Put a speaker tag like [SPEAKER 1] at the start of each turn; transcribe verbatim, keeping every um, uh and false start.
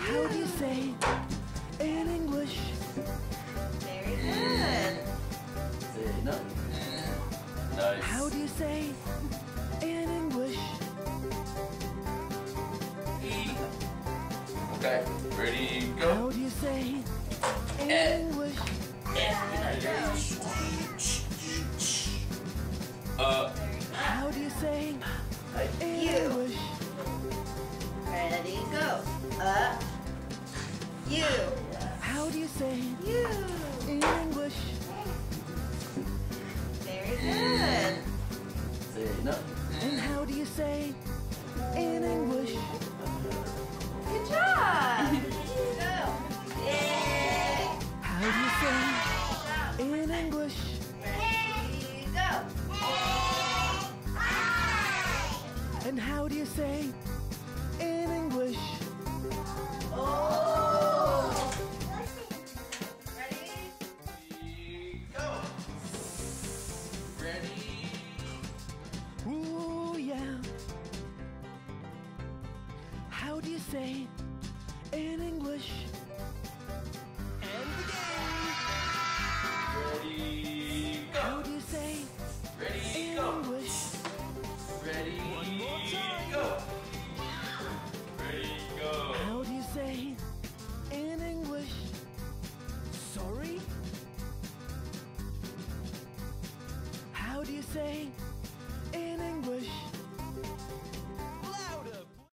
[SPEAKER 1] How do you say in English?
[SPEAKER 2] Very good.
[SPEAKER 3] Say no. Nice.
[SPEAKER 1] How do you say in English?
[SPEAKER 3] E. Okay, ready, go.
[SPEAKER 1] How do you say in
[SPEAKER 3] Eh.
[SPEAKER 1] English?
[SPEAKER 3] Uh,
[SPEAKER 1] How do you say in
[SPEAKER 2] You.
[SPEAKER 1] English?
[SPEAKER 2] Ready, go. Up. You.
[SPEAKER 1] How do you say
[SPEAKER 2] You.
[SPEAKER 1] in English?
[SPEAKER 2] Very good.
[SPEAKER 3] say no.
[SPEAKER 1] And how do you say in English?
[SPEAKER 2] Good job. Go. Yay.
[SPEAKER 1] How do you say in English?
[SPEAKER 2] Ready, go.
[SPEAKER 1] And how do you say in English?
[SPEAKER 2] Oh. Ready?
[SPEAKER 3] Go. Ready.
[SPEAKER 1] Ooh, yeah. How do you say in English?